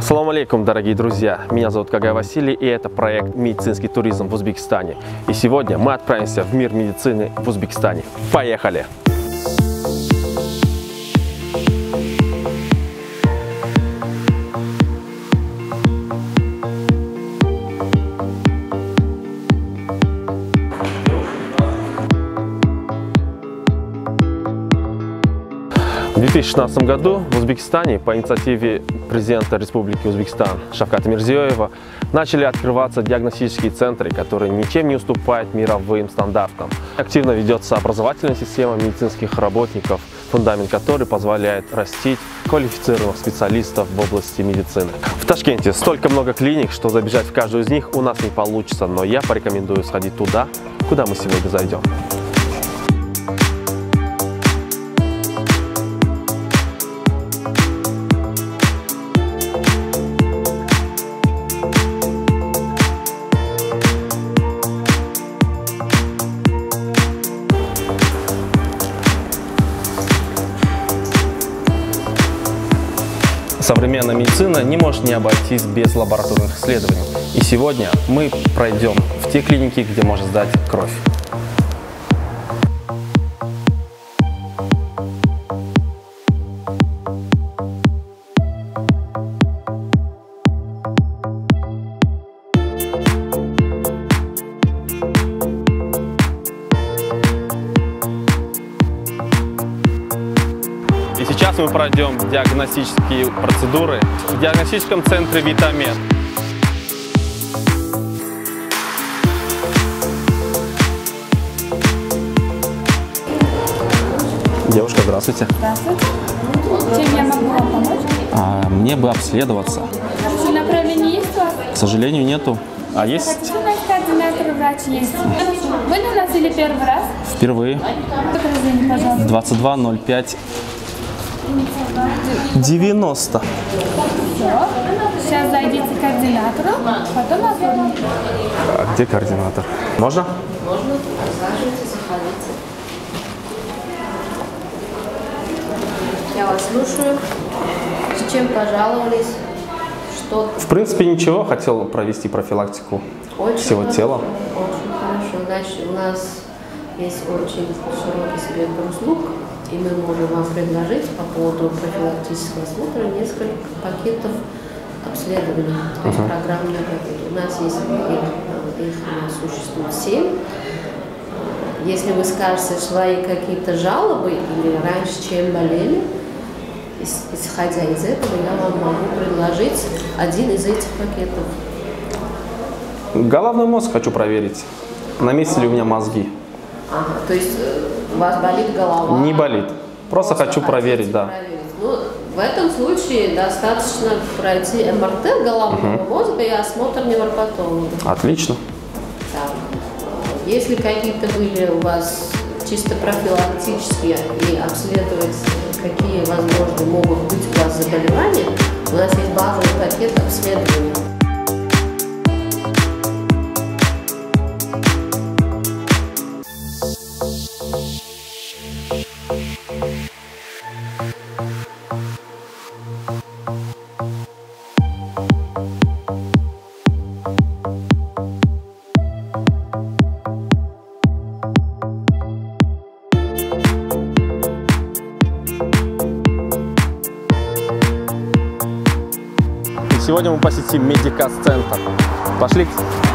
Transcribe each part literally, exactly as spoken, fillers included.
Ассаламу алейкум, дорогие друзья! Меня зовут Кагай Василий, и это проект «Медицинский туризм в Узбекистане». И сегодня мы отправимся в мир медицины в Узбекистане. Поехали! В две тысячи шестнадцатом году в Узбекистане по инициативе президента Республики Узбекистан Шавката Мирзиёева начали открываться диагностические центры, которые ничем не уступают мировым стандартам. Активно ведется образовательная система медицинских работников, фундамент которой позволяет растить квалифицированных специалистов в области медицины. В Ташкенте столько много клиник, что забежать в каждую из них у нас не получится, но я порекомендую сходить туда, куда мы сегодня зайдем. Современная медицина не может не обойтись без лабораторных исследований. И сегодня мы пройдем в те клиники, где можно сдать кровь. И сейчас мы пройдем диагностические процедуры в диагностическом центре Витамед. Девушка, здравствуйте. Здравствуйте. Чем я могу вам помочь? А, мне бы обследоваться. Хорошо, направление есть у вас? К сожалению, нету. А есть? Хотите, у нас координатор врач есть. Были у нас или первый раз? Впервые. Подразделение, пожалуйста. двадцать два ноль пять девяносто. Все. Сейчас зайдите к координатору, потом оформите. А где координатор? Можно? Можно, присаживайтесь, заходите. Я вас слушаю. С чем пожаловались? Что? В принципе, ничего. Хотел провести профилактику Очень всего хорошо. тела. Очень хорошо. Значит, у нас есть очень широкий спектр услуг, и мы можем вам предложить по поводу профилактического осмотра несколько пакетов обследований, то есть uh-huh. программные пакеты. У нас есть пакет, их у нас существует семь. Если вы скажете свои какие-то жалобы или раньше, чем болели, исходя из этого, я вам могу предложить один из этих пакетов. Головной мозг хочу проверить. На месте ли у меня мозги? Ага, то есть у вас болит голова? Не болит. Просто, Просто хочу проверить, да. Проверить. Ну, в этом случае достаточно пройти эм эр тэ головного угу. мозга и осмотр невропатолога. Отлично. Так. Если какие-то были у вас чисто профилактические и обследовать, какие, возможно, могут быть у вас заболевания, у нас есть базовый пакет обследований. Сегодня мы посетим Медикас-центр. Пошли.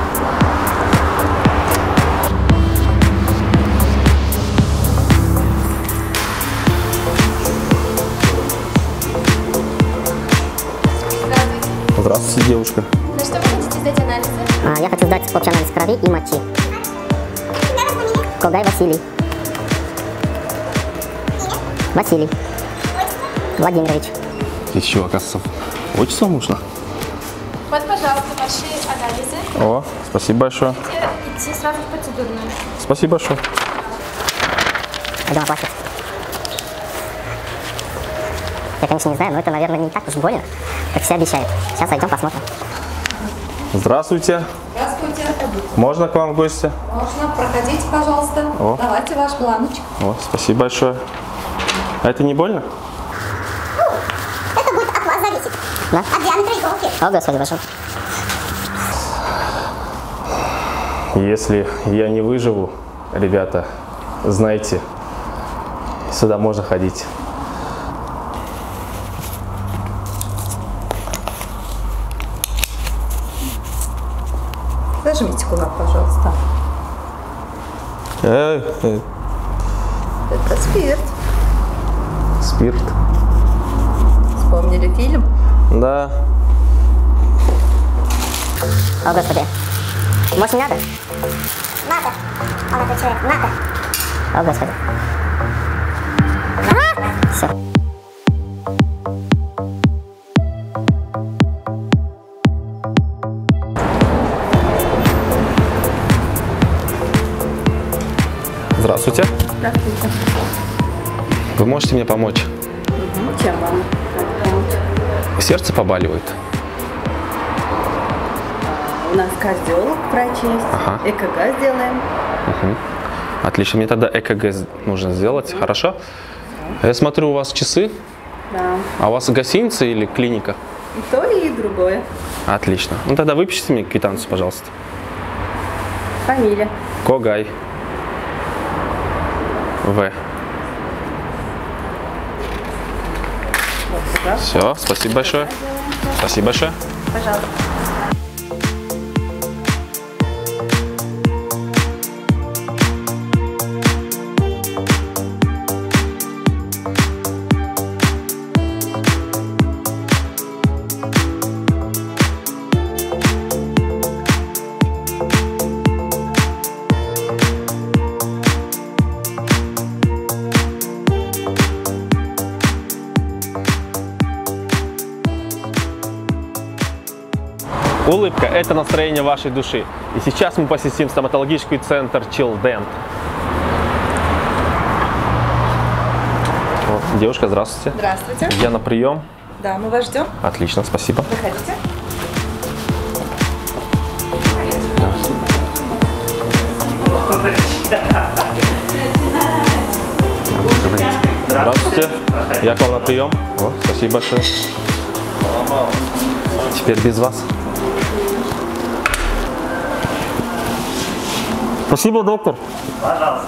Здравствуйте. Здравствуйте, девушка. На что вы хотите сдать анализы? А, я хочу сдать общий анализ крови и мочи. Когай Василий. Василий. Владимирович. Еще, оказывается, отчество нужно? Вот, пожалуйста, ваши анализы. О, спасибо большое. Идти сразу в процедурную. Спасибо большое. Пойдем оплачивать. Я, конечно, не знаю, но это, наверное, не так уж больно, как все обещают. Сейчас зайдем, посмотрим. Здравствуйте. Здравствуйте. Можно к вам в гости? Можно. Проходите, пожалуйста. О. Давайте ваш бланочек. О, спасибо большое. А это не больно? Это будет от вас зависеть. Да? А где Андрей Голки? О, Господи, пошел. Если я не выживу, ребята, знайте, сюда можно ходить. Зажмите кулак, пожалуйста. Э, э, Это спирт. спирт. Вспомнили фильм? Да. О, Господи. Может, не надо? Надо. Он отвечает, надо. О, Господи. А? Все. Здравствуйте. Здравствуйте. Вы можете мне помочь? Угу. Чем вам помочь? Сердце побаливает. У нас кардиолог, врач есть. Ага. ЭКГ сделаем. Угу. Отлично, мне тогда ЭКГ нужно сделать, хорошо? Я смотрю, у вас часы, Да. а у вас гостиница или клиника? И то, и другое. Отлично. Ну тогда выпишите мне квитанцию, пожалуйста. Фамилия. Когай. В. Все, спасибо большое. Спасибо большое. Пожалуйста. Улыбка – это настроение вашей души. И сейчас мы посетим стоматологический центр Childent. Вот, девушка, здравствуйте. Здравствуйте. Я на прием. Да, мы вас ждем. Отлично, спасибо. Выходите. Здравствуйте. Я к вам на прием. О, спасибо большое. Теперь без вас. Спасибо, доктор. Пожалуйста.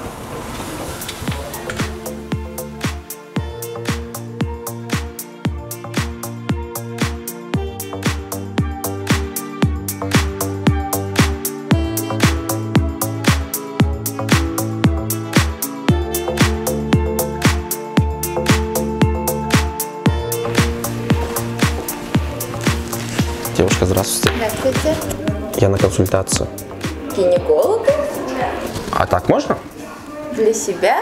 Девушка, здравствуйте. Здравствуйте. Я на консультацию. Гинеколога? А так можно? Для себя?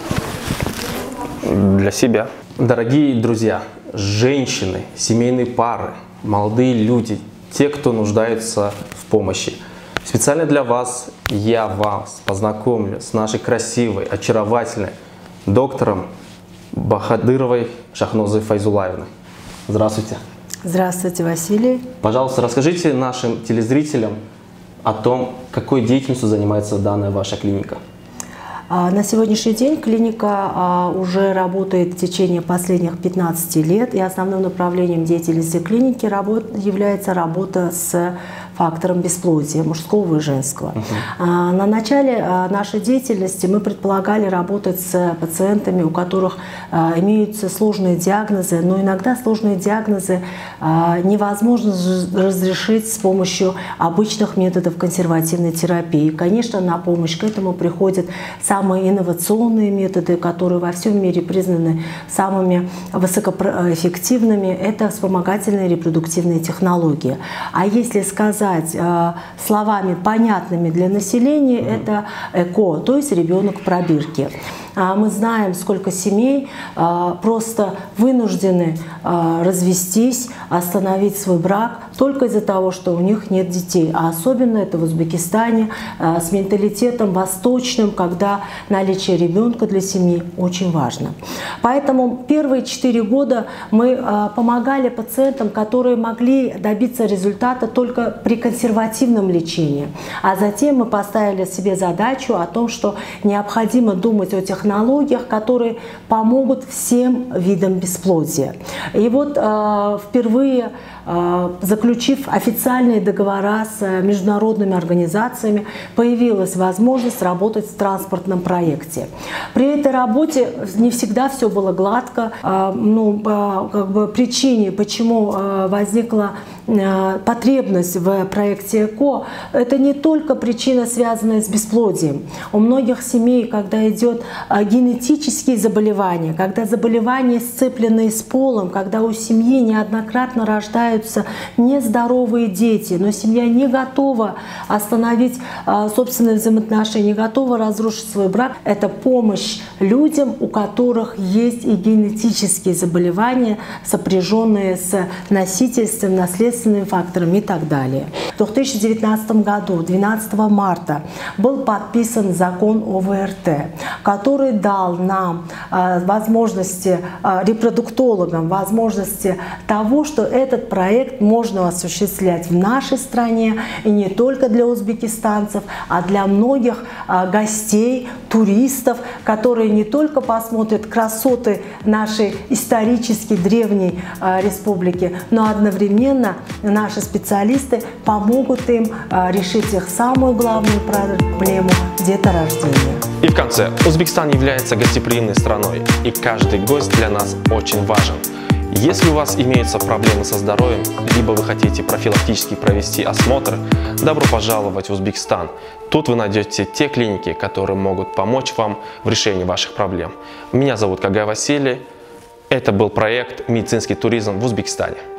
Для себя. Дорогие друзья, женщины, семейные пары, молодые люди, те, кто нуждается в помощи. Специально для вас я вас познакомлю с нашей красивой, очаровательной доктором Бахадыровой Шахнозой Файзулаевной. Здравствуйте. Здравствуйте, Василий. Пожалуйста, расскажите нашим телезрителям о том, какой деятельностью занимается данная ваша клиника. На сегодняшний день клиника уже работает в течение последних пятнадцати лет, и основным направлением деятельности клиники является работа с фактором бесплодия, мужского и женского. Uh-huh. На начале нашей деятельности мы предполагали работать с пациентами, у которых имеются сложные диагнозы, но иногда сложные диагнозы невозможно разрешить с помощью обычных методов консервативной терапии. Конечно, на помощь к этому приходят самые инновационные методы, которые во всем мире признаны самыми высокоэффективными. Это вспомогательные репродуктивные технологии. А если сказать словами понятными для населения, mm-hmm. это ЭКО, то есть ребенок в пробирке. Мы знаем, сколько семей просто вынуждены развестись, остановить свой брак только из-за того, что у них нет детей. А особенно это в Узбекистане с менталитетом восточным, когда наличие ребенка для семьи очень важно. Поэтому первые четыре года мы помогали пациентам, которые могли добиться результата только при консервативном лечении. А затем мы поставили себе задачу о том, что необходимо думать о технологиях, технологиях, которые помогут всем видам бесплодия. И вот э, впервые э, заключив официальные договора с международными организациями, появилась возможность работать в транспортном проекте. При этой работе не всегда все было гладко. Э, ну, э, как бы причине, почему э, возникла потребность в проекте ЭКО, это не только причина, связанная с бесплодием. У многих семей, когда идет генетические заболевания, когда заболевания сцепленные с полом, когда у семьи неоднократно рождаются нездоровые дети, но семья не готова остановить собственные взаимоотношения, не готова разрушить свой брак, это помощь людям, у которых есть и генетические заболевания, сопряженные с носительством, наследством, факторами и так далее. В две тысячи девятнадцатом году, двенадцатого марта, был подписан закон о вэ эр тэ, который дал нам э, возможности, э, репродуктологам, возможности того, что этот проект можно осуществлять в нашей стране, и не только для узбекистанцев, а для многих э, гостей, туристов, которые не только посмотрят красоты нашей исторически древней э, республики, но одновременно наши специалисты помогут им э, решить их самую главную проблему – деторождения. И в конце, Узбекистан является гостеприимной страной, и каждый гость для нас очень важен. Если у вас имеются проблемы со здоровьем, либо вы хотите профилактически провести осмотр, добро пожаловать в Узбекистан. Тут вы найдете те клиники, которые могут помочь вам в решении ваших проблем. Меня зовут Кагай Василий. Это был проект «Медицинский туризм в Узбекистане».